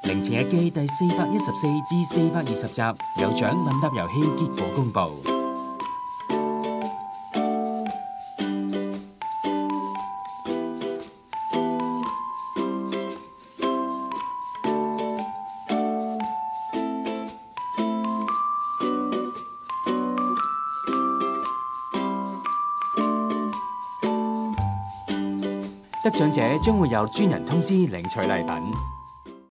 靈情日記第414至420集有獎問答遊戲結果公佈。得獎者將會有專人通知領取禮品。